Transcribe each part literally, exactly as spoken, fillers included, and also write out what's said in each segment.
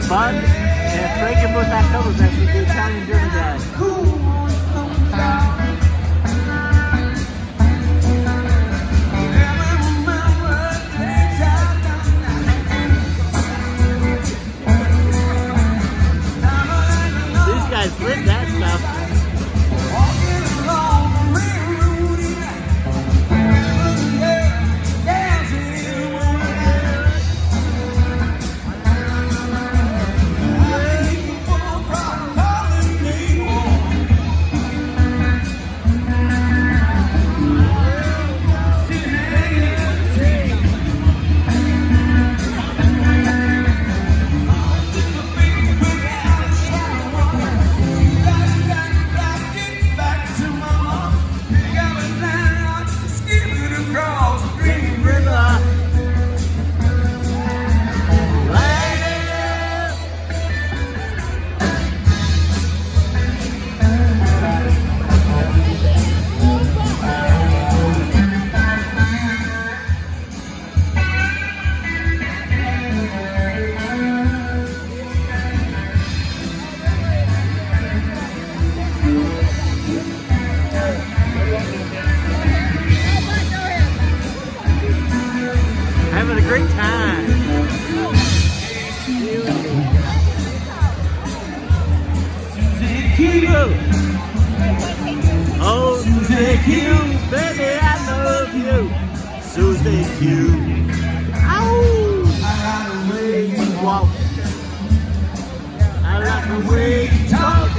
fun. And Frankenmuth Octoberfest with the Italian Dirty Guys. These guys live that stuff. Having a great time. Oh, Susie Q, baby, I love you. Susie Q. Ow! I like the way you walk. I like the way you talk.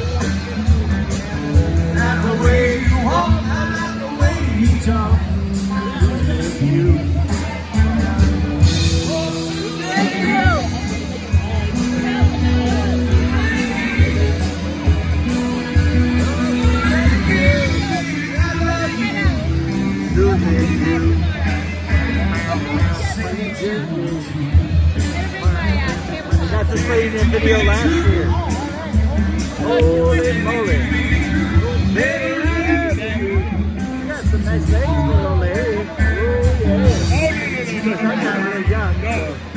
I like the way you walk. I like the way you talk. Susie Q. Got this lady in the video last year. Holy moly. You got some nice legs for a little lady. Oh yeah. She's not really young. So.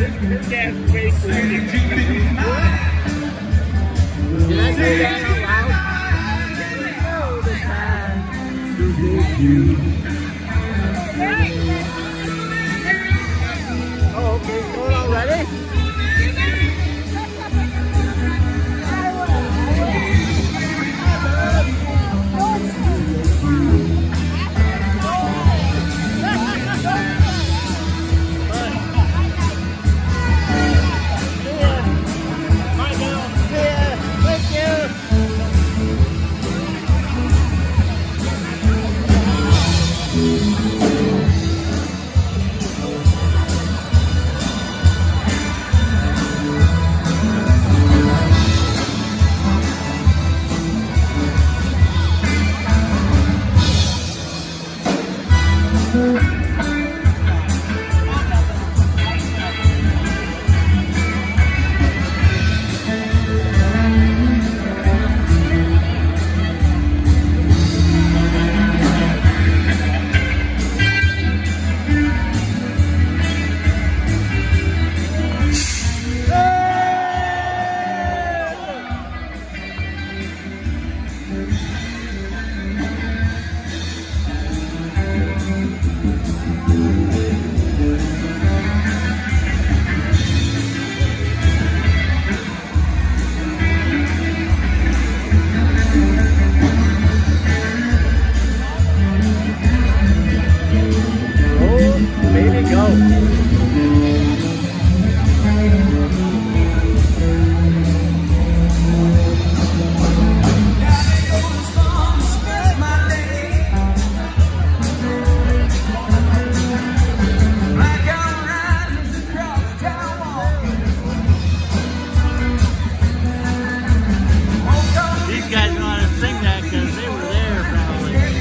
Did I say that out loud? All the time. Susie Q. Oh, okay, going on, ready?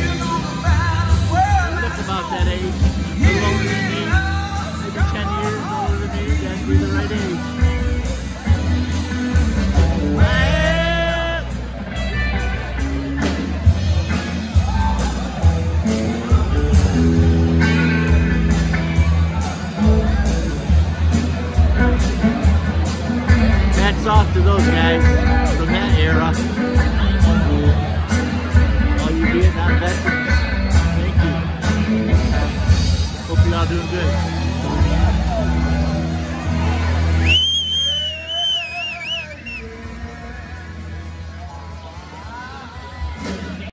About that age, a little older than me, maybe ten years. hats off to those guys from that era. All you Vietnam veterans, thank you. Hope you all doing good.